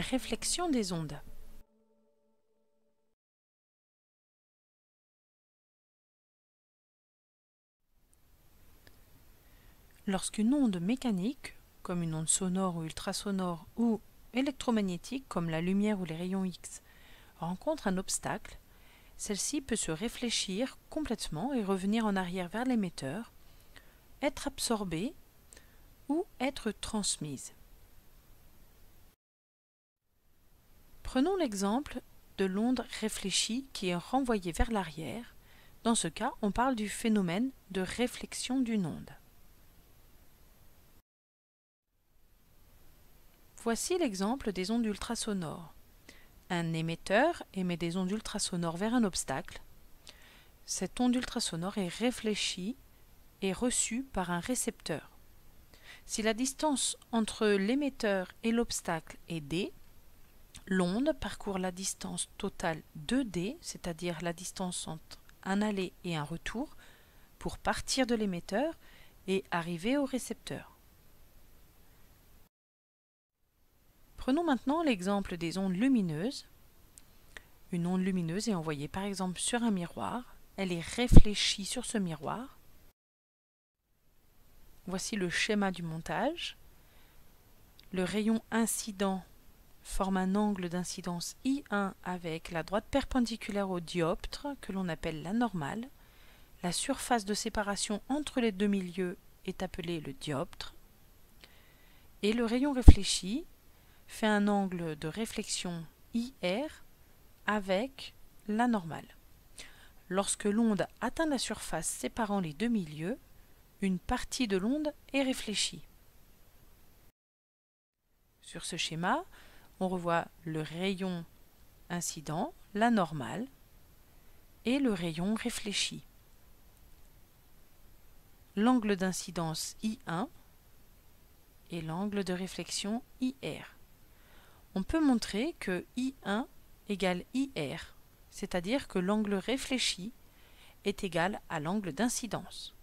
réflexion des ondes. Lorsqu'une onde mécanique, comme une onde sonore ou ultrasonore, ou électromagnétique, comme la lumière ou les rayons X, rencontre un obstacle, celle-ci peut se réfléchir complètement et revenir en arrière vers l'émetteur, être absorbée ou être transmise. Prenons l'exemple de l'onde réfléchie qui est renvoyée vers l'arrière. Dans ce cas, on parle du phénomène de réflexion d'une onde. Voici l'exemple des ondes ultrasonores. Un émetteur émet des ondes ultrasonores vers un obstacle. Cette onde ultrasonore est réfléchie et reçue par un récepteur. Si la distance entre l'émetteur et l'obstacle est d, l'onde parcourt la distance totale 2d, c'est-à-dire la distance entre un aller et un retour, pour partir de l'émetteur et arriver au récepteur. Prenons maintenant l'exemple des ondes lumineuses. Une onde lumineuse est envoyée par exemple sur un miroir. Elle est réfléchie sur ce miroir. Voici le schéma du montage. Le rayon incident forme un angle d'incidence I1 avec la droite perpendiculaire au dioptre, que l'on appelle la normale. La surface de séparation entre les deux milieux est appelée le dioptre. Et le rayon réfléchi fait un angle de réflexion IR avec la normale. Lorsque l'onde atteint la surface séparant les deux milieux, une partie de l'onde est réfléchie. Sur ce schéma, on revoit le rayon incident, la normale, et le rayon réfléchi. L'angle d'incidence I1 et l'angle de réflexion IR. On peut montrer que I1 égale IR, c'est-à-dire que l'angle réfléchi est égal à l'angle d'incidence.